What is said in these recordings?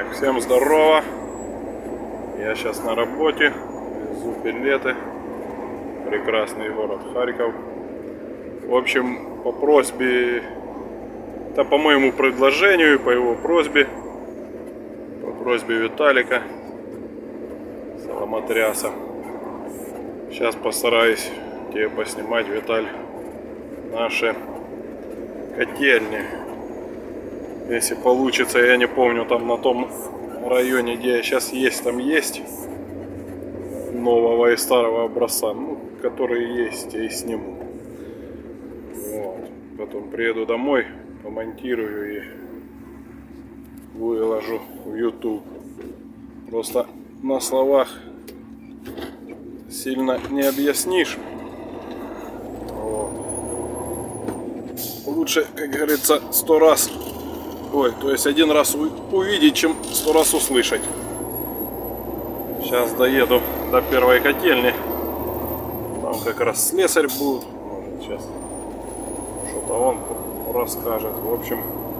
Так, всем здорово. Я сейчас на работе, везу билеты. Прекрасный город Харьков. В общем, по просьбе, да, по моему предложению и по его просьбе, по просьбе Виталика Соломотряса, сейчас постараюсь тебе поснимать, Виталь, наши котельни. Если получится, я не помню, там на том районе, где я сейчас есть, там есть нового и старого образца, ну, которые есть, я и сниму. Вот. Потом приеду домой, помонтирую и выложу в YouTube. Просто на словах сильно не объяснишь. Вот. Лучше, как говорится, 100 раз, ой, то есть один раз увидеть, чем 100 раз услышать. Сейчас доеду до первой котельни. Там как раз слесарь будет. Может, сейчас что-то он расскажет. В общем,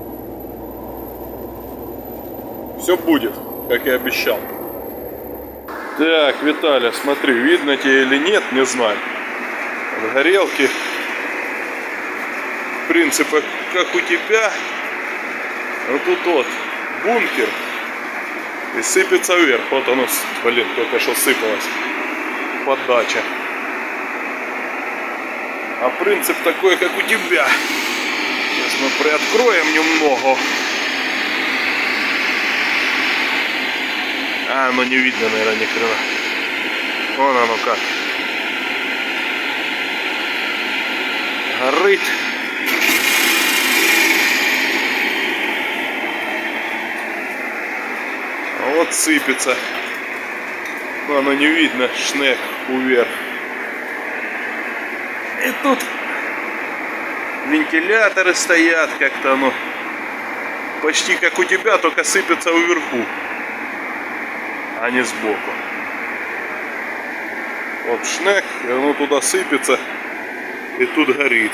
все будет, как и обещал. Так, Виталя, смотри, видно тебе или нет, не знаю. От горелки, в принципе, как у тебя. Вот тут вот бункер. И сыпется вверх. Вот оно, блин, только что сыпалось. Подача. А принцип такой, как у тебя. Сейчас мы приоткроем немного. А, оно не видно, наверное, ни хрена. Вон оно как. Горит. Вот сыпется. Но оно не видно, шнек вверх. И тут вентиляторы стоят, как-то оно почти как у тебя, только сыпется вверху, а не сбоку. Вот шнек, и оно туда сыпется, и тут горит.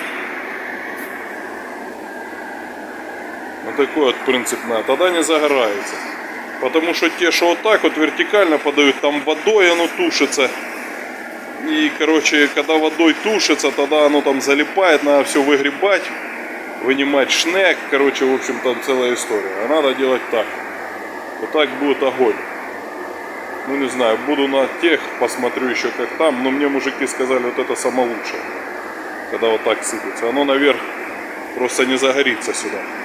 Вот такой вот принцип надо, тогда не загорается. Потому что те, что вот так вот вертикально подают, там водой оно тушится. И, короче, когда водой тушится, тогда оно там залипает, надо все выгребать, вынимать шнек. Короче, в общем, там целая история. А надо делать так. Вот так будет огонь. Ну, не знаю, буду на тех, посмотрю еще как там. Но мне мужики сказали, вот это самое лучшее. Когда вот так сыпется. Оно наверх просто не загорится сюда.